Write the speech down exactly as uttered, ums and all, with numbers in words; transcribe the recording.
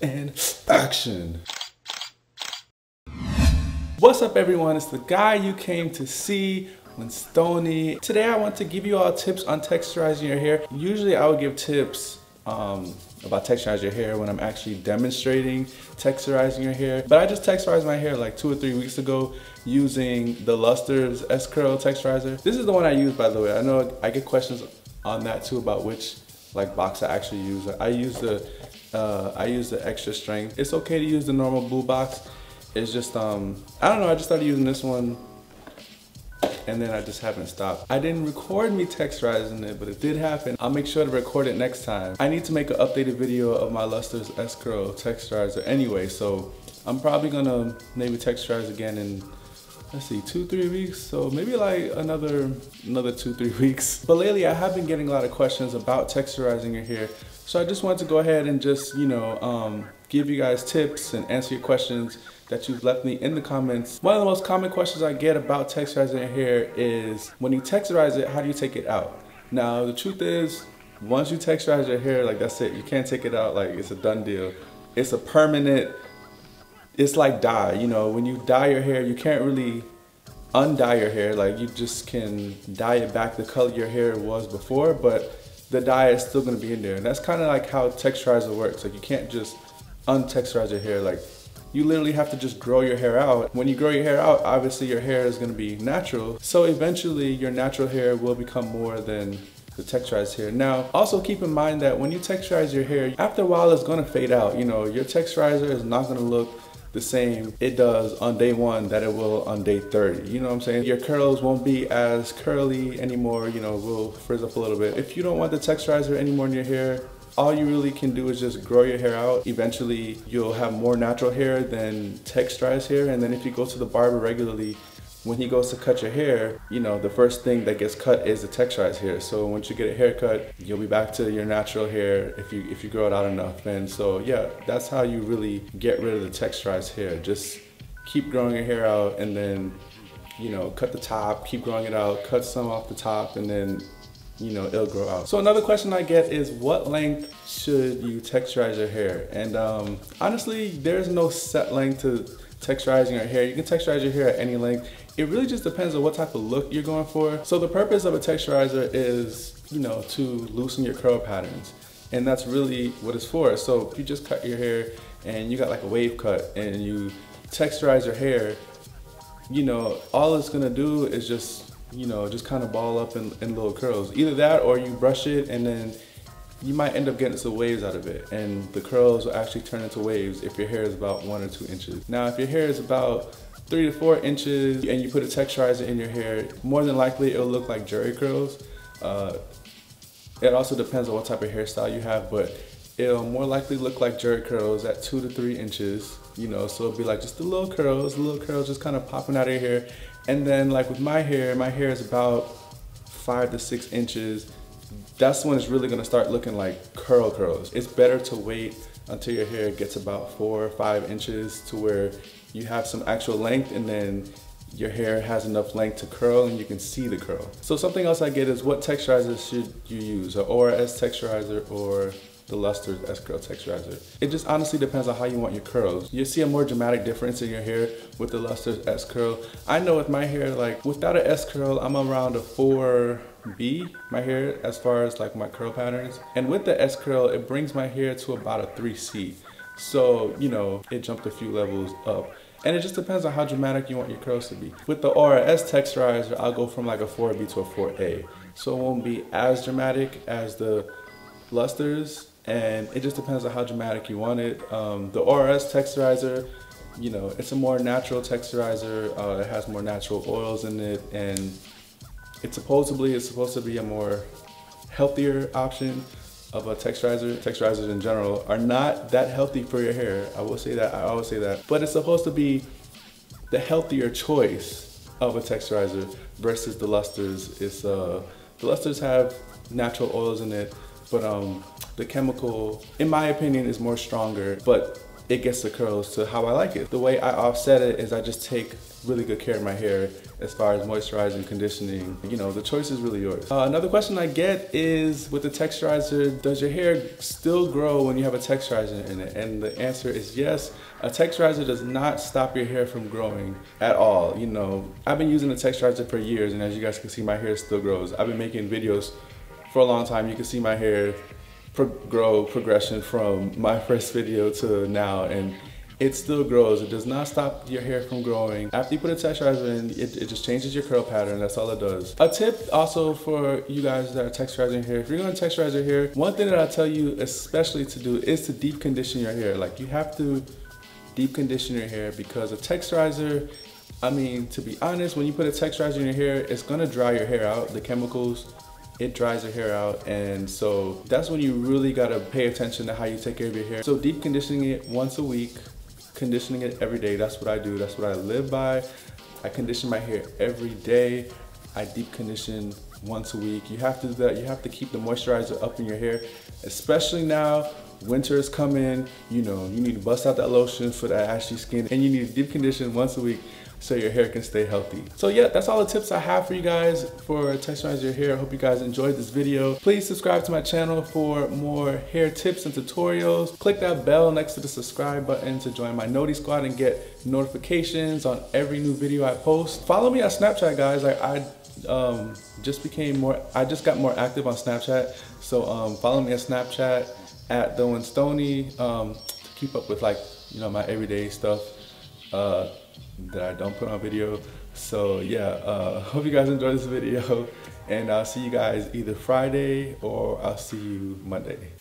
And action. What's up everyone, it's the guy you came to see, Winstoney. Today I want to give you all tips on texturizing your hair. Usually I would give tips um, about texturizing your hair when I'm actually demonstrating texturizing your hair. But I just texturized my hair like two or three weeks ago using the Luster's S-Curl texturizer. This is the one I use, by the way. I know I get questions on that too about which like box I actually use. I use the uh, I use the extra strength. It's okay to use the normal blue box. It's just, um, I don't know, I just started using this one and then I just haven't stopped. I didn't record me texturizing it, but it did happen. I'll make sure to record it next time. I need to make an updated video of my Luster's S-Curl texturizer anyway, so I'm probably gonna maybe texturize again in, let's see, two, three weeks. So maybe like another, another two, three weeks. But lately I have been getting a lot of questions about texturizing your hair. So I just wanted to go ahead and just, you know, um, give you guys tips and answer your questions that you've left me in the comments. One of the most common questions I get about texturizing your hair is, when you texturize it, how do you take it out? Now, the truth is, once you texturize your hair, like that's it. You can't take it out, like it's a done deal. It's a permanent, it's like dye. You know, when you dye your hair, you can't really undye your hair. Like you just can dye it back the color your hair was before, but the dye is still gonna be in there. And that's kind of like how texturizer works. Like you can't just untexturize your hair. Like you literally have to just grow your hair out. When you grow your hair out, obviously your hair is gonna be natural. So eventually your natural hair will become more than the texturized hair. Now, also keep in mind that when you texturize your hair, after a while it's gonna fade out. You know, your texturizer is not gonna look the same it does on day one that it will on day thirty. You know what I'm saying? Your curls won't be as curly anymore, you know, will frizz up a little bit. If you don't want the texturizer anymore in your hair, all you really can do is just grow your hair out. Eventually, you'll have more natural hair than texturized hair. And then if you go to the barber regularly, when he goes to cut your hair, you know, the first thing that gets cut is the texturized hair. So once you get a haircut, you'll be back to your natural hair if you if you grow it out enough. And so yeah, that's how you really get rid of the texturized hair. Just keep growing your hair out and then, you know, cut the top, keep growing it out, cut some off the top, and then, you know, it'll grow out. So another question I get is, what length should you texturize your hair? And um, honestly, there's no set length to texturizing your hair. You can texturize your hair at any length. It really just depends on what type of look you're going for. So the purpose of a texturizer is, you know, to loosen your curl patterns. And that's really what it's for. So if you just cut your hair and you got like a wave cut and you texturize your hair, you know, all it's gonna do is just, you know, just kind of ball up in, in little curls. Either that or you brush it and then you might end up getting some waves out of it, and the curls will actually turn into waves if your hair is about one or two inches. Now, if your hair is about three to four inches and you put a texturizer in your hair, more than likely it'll look like jerry curls. Uh, it also depends on what type of hairstyle you have, but it'll more likely look like jerry curls at two to three inches, you know, so it'll be like just the little curls, the little curls just kind of popping out of your hair. And then like with my hair, my hair is about five to six inches. That's when it's really gonna start looking like curl curls. It's better to wait until your hair gets about four or five inches to where you have some actual length, and then your hair has enough length to curl and you can see the curl. So something else I get is, what texturizer should you use? An O R S texturizer or the Luster's S-Curl texturizer? It just honestly depends on how you want your curls. You'll see a more dramatic difference in your hair with the Luster's S-Curl. I know with my hair, like without an S-Curl, I'm around a four B, my hair, as far as like my curl patterns. And with the S-Curl, it brings my hair to about a three C. So, you know, it jumped a few levels up. And it just depends on how dramatic you want your curls to be. With the O R S texturizer, I'll go from like a four B to a four A. So it won't be as dramatic as the Luster's, and it just depends on how dramatic you want it. Um, the O R S texturizer, you know, it's a more natural texturizer. Uh, it has more natural oils in it, and it's supposedly it's supposed to be a more healthier option of a texturizer. Texturizers in general are not that healthy for your hair. I will say that, I always say that. But it's supposed to be the healthier choice of a texturizer versus the Luster's. It's, uh, the Luster's have natural oils in it, but um, the chemical, in my opinion, is more stronger, but it gets the curls to how I like it. The way I offset it is I just take really good care of my hair as far as moisturizing, conditioning. You know, the choice is really yours. Uh, another question I get is, with the texturizer, does your hair still grow when you have a texturizer in it? And the answer is yes. A texturizer does not stop your hair from growing at all. You know, I've been using a texturizer for years, and as you guys can see, my hair still grows. I've been making videos for a long time. You can see my hair pro grow progression from my first video to now, and it still grows. It does not stop your hair from growing. After you put a texturizer in, it, it just changes your curl pattern. That's all it does. A tip also for you guys that are texturizing your hair, if you're gonna texturize your hair, one thing that I tell you especially to do is to deep condition your hair. Like, you have to deep condition your hair, because a texturizer, I mean, to be honest, when you put a texturizer in your hair, it's gonna dry your hair out. The chemicals, it dries your hair out, and so that's when you really gotta pay attention to how you take care of your hair. So deep conditioning it once a week, conditioning it every day. That's what I do. That's what I live by. I condition my hair every day. I deep condition once a week. You have to do that. You have to keep the moisturizer up in your hair, especially now. Winter is coming. You know, you need to bust out that lotion for that ashy skin, and you need to deep condition once a week so your hair can stay healthy. So yeah, that's all the tips I have for you guys for texturizing your hair. I hope you guys enjoyed this video. Please subscribe to my channel for more hair tips and tutorials. Click that bell next to the subscribe button to join my Noti Squad and get notifications on every new video I post. Follow me on Snapchat, guys. I, I um, just became more, I just got more active on Snapchat. So um, follow me on Snapchat at Doing Stoney um, to keep up with, like, you know, my everyday stuff uh, that I don't put on video. So yeah, uh, hope you guys enjoyed this video, and I'll see you guys either Friday or I'll see you Monday.